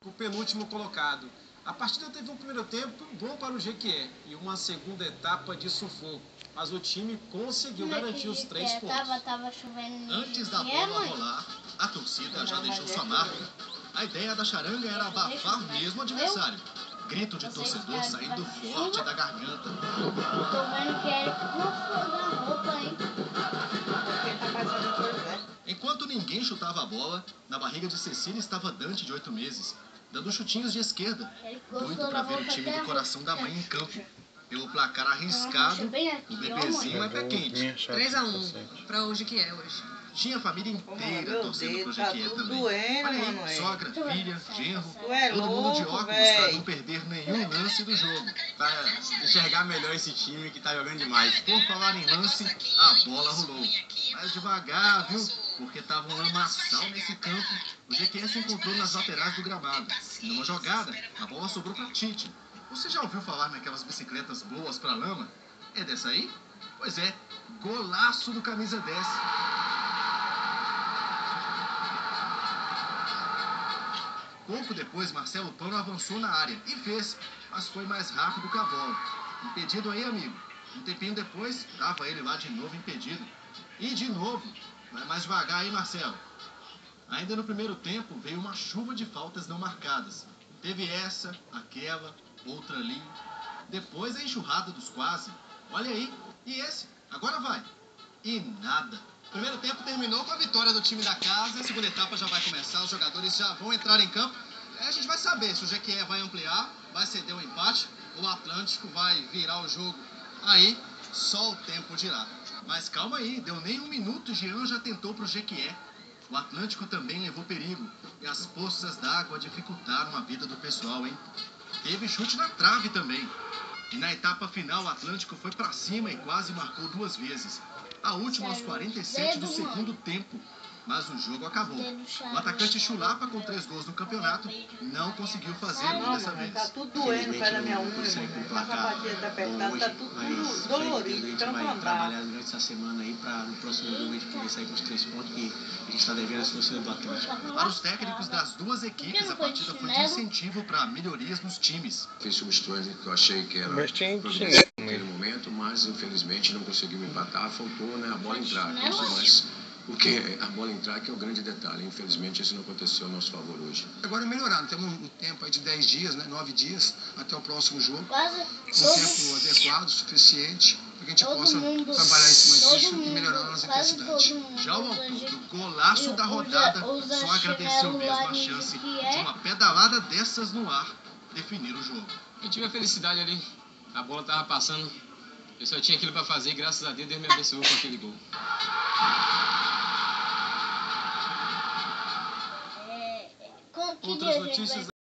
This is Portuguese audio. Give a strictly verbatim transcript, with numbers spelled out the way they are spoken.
o penúltimo colocado. A partida teve um primeiro tempo bom para o Jequié e uma segunda etapa de sufoco, mas o time conseguiu garantir os três pontos. Tava, tava chovendo. Antes da bola rolar, a torcida já deixou sua marca. A ideia da charanga era abafar mesmo o adversário. Grito de torcedor saindo forte da garganta. Tô vendo que é no da roupa, hein? Enquanto ninguém chutava a bola, na barriga de Cecília estava Dante, de oito meses, dando chutinhos de esquerda, doido para ver o time do coração da mãe em campo. Pelo placar arriscado, o bebezinho é pé quente. três a um para o Jequié hoje. Tinha a família inteira torcendo pro tá Jequié também. Doendo, Olha aí, mano, sogra, filha, genro, é todo mundo de louco, óculos véi. para não perder nenhum lance do jogo. Para enxergar melhor esse time que tá jogando demais. Por falar em lance, a bola rolou. Mas devagar, viu? Porque tava um lamaçal nesse campo. O Jequié se encontrou nas laterais do gramado. Numa jogada, a bola sobrou para Tite. Você já ouviu falar naquelas bicicletas boas para lama? É dessa aí? Pois é, golaço do camisa dez. Pouco depois, Marcelo Pano avançou na área e fez, mas foi mais rápido que a bola. Impedido aí, amigo. Um tempinho depois, estava ele lá de novo impedido. E de novo. Vai mais devagar aí, Marcelo. Ainda no primeiro tempo, veio uma chuva de faltas não marcadas. Teve essa, aquela, outra ali. Depois a enxurrada dos quase. Olha aí. E esse? Agora vai. E nada. O primeiro tempo terminou com a vitória do time da casa. A segunda etapa já vai começar. Os jogadores já vão entrar em campo. A gente vai saber se o Jequié vai ampliar, vai ceder o empate, ou o Atlântico vai virar o jogo. Aí, só o tempo dirá. Mas calma aí, deu nem um minuto, Jean já tentou pro Jequié. O Atlântico também levou perigo. E as poças d'água dificultaram a vida do pessoal, hein? Teve chute na trave também. E na etapa final, o Atlântico foi pra cima e quase marcou duas vezes. A última aos quarenta e sete do segundo tempo. Mas o jogo acabou. O atacante Chulapa, com três gols no campeonato, não conseguiu fazer um dessa vez. Tá tudo doendo o pé da minha unha, mano. A sapatilha tá apertada, tá tudo dolorido. Então não vai dá. trabalhar durante essa semana aí para no próximo domingo a gente poder sair com os três pontos que a gente está devendo a torcida do Atlântico. Para os técnicos das duas equipes, a partida foi de incentivo para melhorias nos times. Fiz substituições que eu achei que era Mas tinha providência naquele momento, mas infelizmente não conseguimos empatar, faltou, né, a bola entrar. Isso, mas porque a bola entrar que é o grande detalhe. Infelizmente isso não aconteceu a nosso favor hoje. Agora melhorando, temos um tempo aí de dez dias, né, nove dias até o próximo jogo. Quase Um todo, tempo adequado, suficiente, para que a gente todo possa mundo, trabalhar em cima todo disso mundo, e melhorar a nossa quase intensidade. todo mundo Já o usa autor de- do golaço da rodada usa só agradeceu chinelo mesmo lá a de chance Jequié. de uma pedalada dessas no ar definir o jogo. Eu tive a felicidade ali, a bola tava passando, eu só tinha aquilo para fazer e graças a Deus Deus me abençoou com aquele gol. É, é, com que Outras dia a gente vai notícias